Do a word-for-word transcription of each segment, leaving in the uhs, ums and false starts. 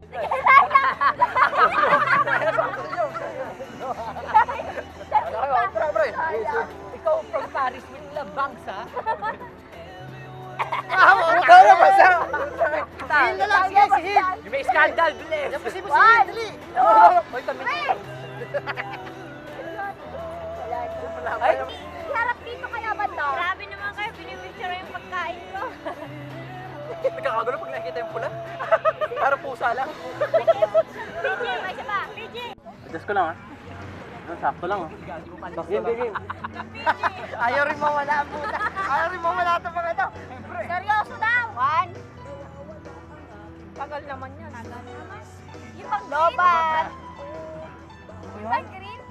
Ikaw from Paris with La Banks, ha? Tara ba siya? Sihil na lang, sige, sihil. Yung may scandal, bilis! Yan po si sihil, dali. Hoy, kami. Ay, harap dito kaya ba to? Grabe naman kayo, pinipicture yung pagkain ko. Nagkakagulo pag nakikita yung pula. Parang pusa lang. P J, may isa pa. P J. Adjust ko lang ha. Sakto lang ha. Game, game. Ayaw rin mawala ang puta. Ayaw rin mawala ito mga ito. Seryoso daw. One. Tagal naman yan. Tagal naman. Yung pang green. Lobat. Yung pang green.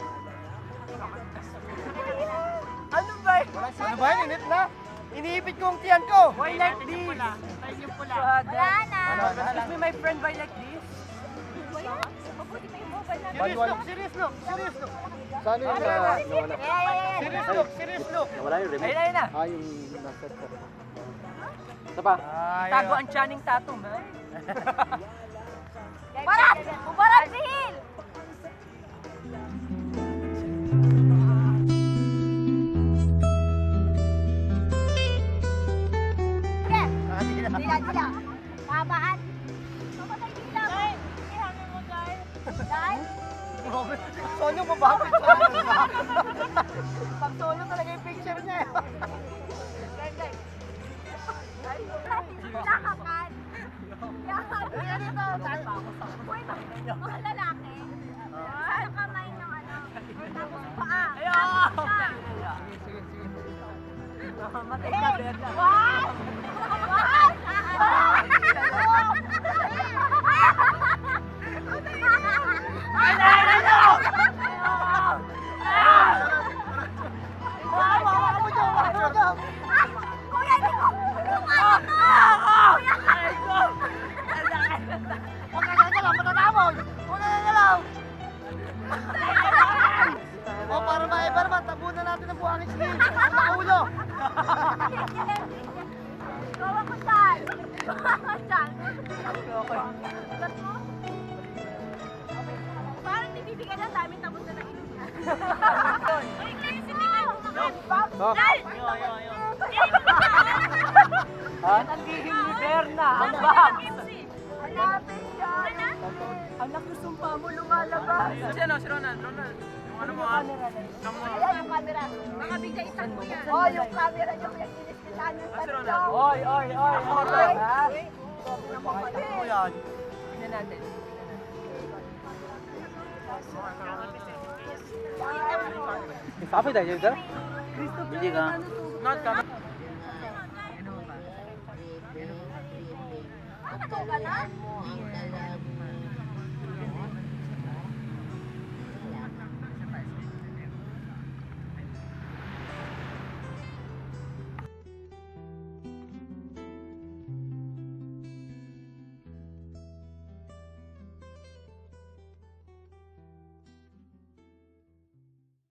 Ano ba? Ano ba yun? Inip na? Iniipit ko ang tiyan ko. Why like this? Tayo yung pula. Wala na. Excuse me, my friend, why like this? Wala. Mabuti pa yung mobile natin. Serious look, serious look, serious look. Saan yung nawala? Serious look, serious look. Nawala yung remote? Ayun na, ayun na. Ah, yung nasa ka. Isa pa? Tago ang Channing Tatum, ha? Barat! Ubarat sihil! Dila, dila. Pabahan. Pamatay dila. Dahil. Hindi hangin mo, dahil. Dahil? Solo mo ba? Pag solo talaga yung picture niya. Dahil, dahil. Nakakan. Yan ito. Uy, mga lalaki. Sa kamay ng ano. Tapos paa. Ayun! Matay na, Berna. What? What? Kuya, hindi ko! Kumaya ka! Kuya! Huwag ka nagalaw, matatamon! Huwag ka nagalaw! O, para ma-ever man, tabunan natin ang buhangin sige. Ang ulo! Gawa ko saan? Gawa ko saan? Parang nibibigyan ng dami tapos na nag-inom niya. Uy, kayo si Tingay kumakan. Dal! Ha? Ang lihim ni Berna, ang Babs. Hanapin siya. Ang nakusumpa mo lumalabas. Si ano, si Ronald, Ronald. Yung ano mo ah? Ayan yung camera. Mga bigay isang mo yan. Oh, yung camera niyo yung inispitan yung tatlo. Oy, oy, oy, oy. Ha? Ano yan? Tingnan natin. Sabi tayo dyan? Christopher, Hindi ka. ano to? Not kami.